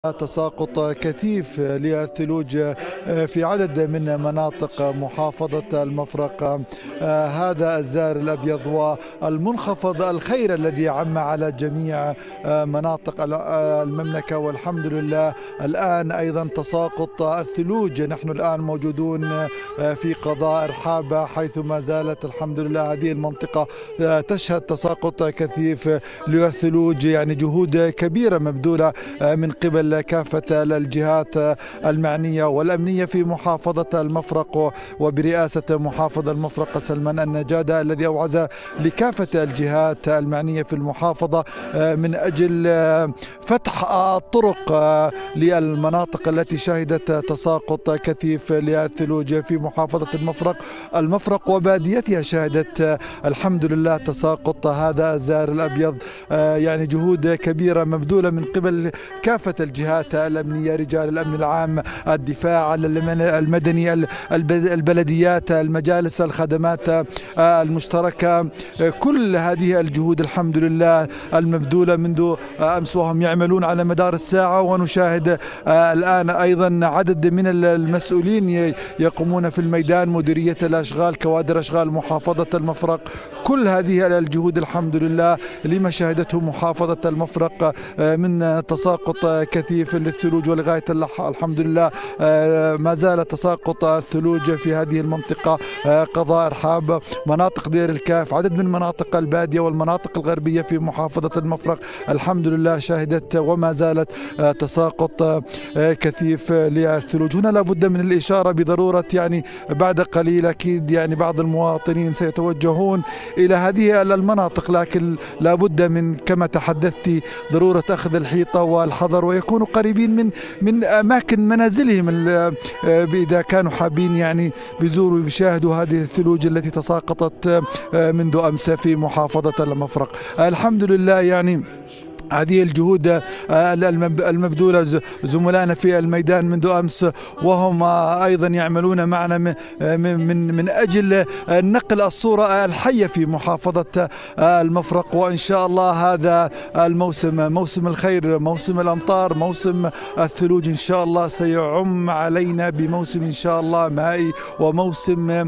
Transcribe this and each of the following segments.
تساقط كثيف للثلوج في عدد من مناطق محافظة المفرق. هذا الزار الأبيض والمنخفض الخير الذي عم على جميع مناطق المملكة، والحمد لله الآن أيضا تساقط الثلوج. نحن الآن موجودون في قضاء رحابة، حيث ما زالت الحمد لله هذه المنطقة تشهد تساقط كثيف للثلوج. يعني جهود كبيرة مبذولة من قبل كافة الجهات المعنية والأمنية في محافظة المفرق، وبرئاسة محافظ المفرق سلمان النجادة الذي أوعز لكافة الجهات المعنية في المحافظة من أجل فتح الطرق للمناطق التي شهدت تساقط كثيف للثلوج في محافظة المفرق وباديتها شهدت الحمد لله تساقط هذا الزار الأبيض. يعني جهود كبيرة مبذولة من قبل كافة الجهات الأمنية، رجال الأمن العام، الدفاع المدني، البلديات، المجالس، الخدمات المشتركة، كل هذه الجهود الحمد لله المبذولة منذ أمس وهم يعملون على مدار الساعة. ونشاهد الآن أيضا عدد من المسؤولين يقومون في الميدان، مديرية الأشغال، كوادر أشغال محافظة المفرق. كل هذه الجهود الحمد لله لما شهدته محافظة المفرق من تساقط كثيف للثلوج، ولغاية الحمد لله ما زال تساقط الثلوج في هذه المنطقة، قضاء رحاب، مناطق دير الكاف، عدد من مناطق البادية والمناطق الغربية في محافظة المفرق الحمد لله شهدت وما زالت تساقط كثيف للثلوج. هنا لابد من الإشارة بضرورة، يعني بعد قليل أكيد يعني بعض المواطنين سيتوجهون إلى هذه المناطق، لكن لابد من كما تحدثت ضرورة أخذ الحيطة والحذر، ويكونوا قريبين من أماكن منازلهم إذا كانوا حابين يعني بيزوروا ويشاهدوا هذه الثلوج التي تساقطت منذ أمس في محافظة المفرق. الحمد لله يعني هذه الجهود المبذولة زملائنا في الميدان منذ أمس، وهم أيضا يعملون معنا من أجل نقل الصورة الحية في محافظة المفرق. وإن شاء الله هذا الموسم، موسم الخير، موسم الأمطار، موسم الثلوج إن شاء الله سيعم علينا بموسم إن شاء الله مائي وموسم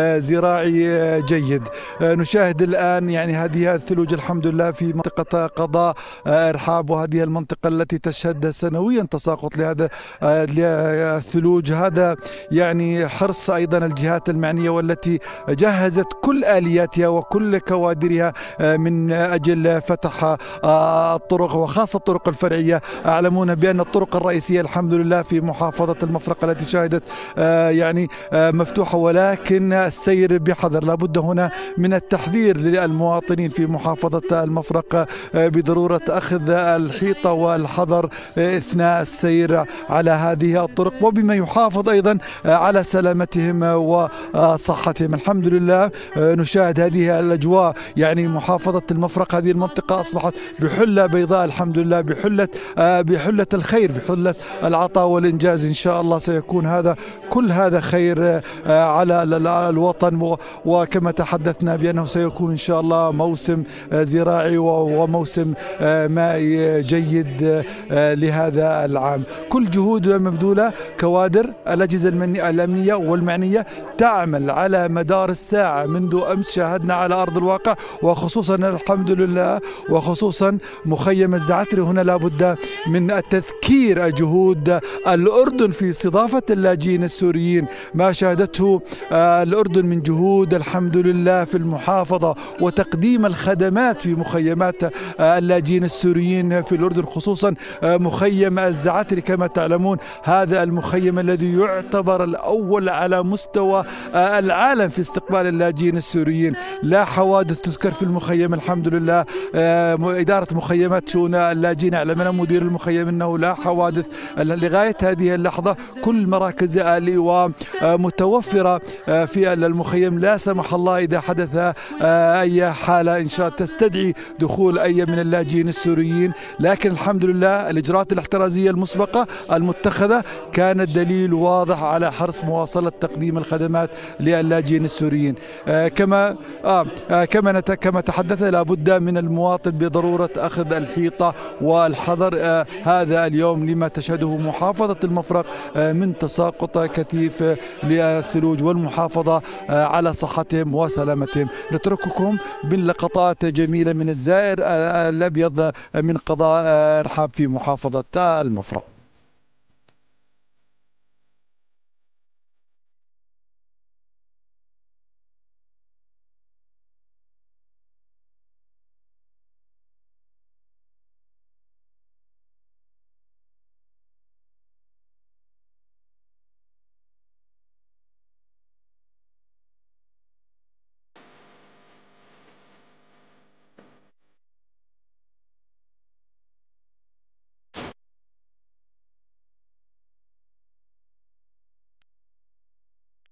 زراعي جيد. نشاهد الآن يعني هذه الثلوج الحمد لله في منطقة قضاء رحاب، وهذه المنطقة التي تشهد سنويا تساقط لهذا الثلوج. هذا يعني حرص أيضا الجهات المعنية والتي جهزت كل آلياتها وكل كوادرها من أجل فتح الطرق، وخاصة الطرق الفرعية. أعلمون بأن الطرق الرئيسية الحمد لله في محافظة المفرق التي شهدت يعني مفتوحة، ولكن السير بحذر. لابد هنا من التحذير للمواطنين في محافظة المفرق بضرورة أخذ الحيطة والحذر أثناء السير على هذه الطرق، وبما يحافظ أيضا على سلامتهم وصحتهم. الحمد لله نشاهد هذه الأجواء، يعني محافظة المفرق هذه المنطقة أصبحت بحلة بيضاء الحمد لله، بحلة الخير، بحلة العطاء والإنجاز. إن شاء الله سيكون هذا كل هذا خير على الوطن، وكما تحدثنا بأنه سيكون إن شاء الله موسم زراعي وموسم مائي جيد لهذا العام. كل جهود مبذولة، كوادر الأجهزة الأمنية والمعنية تعمل على مدار الساعة منذ أمس. شاهدنا على أرض الواقع، وخصوصا الحمد لله وخصوصا مخيم الزعتري. هنا لابد من التذكير جهود الأردن في استضافة اللاجئين السوريين، ما شاهدته الأردن من جهود الحمد لله في المحافظة وتقديم الخدمات في مخيمات اللاجئين السوريين في الأردن، خصوصا مخيم الزعتري. كما تعلمون هذا المخيم الذي يعتبر الأول على مستوى العالم في استقبال اللاجئين السوريين. لا حوادث تذكر في المخيم الحمد لله. إدارة مخيمات شؤون اللاجئين أعلمنا مدير المخيم أنه لا حوادث لغاية هذه اللحظة. كل مراكز الإيواء متوفرة في المخيم، لا سمح الله إذا حدث أي حالة إن شاء الله تستدعي دخول أي من اللاجئين السوريين السوريين، لكن الحمد لله الإجراءات الاحترازية المسبقة المتخذة كانت دليل واضح على حرص مواصلة تقديم الخدمات للاجئين السوريين. كما تحدثنا، لابد من المواطن بضرورة أخذ الحيطة والحذر هذا اليوم لما تشهده محافظة المفرق من تساقط كثيف للثلوج، والمحافظة على صحتهم وسلامتهم. نترككم بلقطات جميلة من الزائر الأبيض من قضاء رحاب في محافظة المفرق.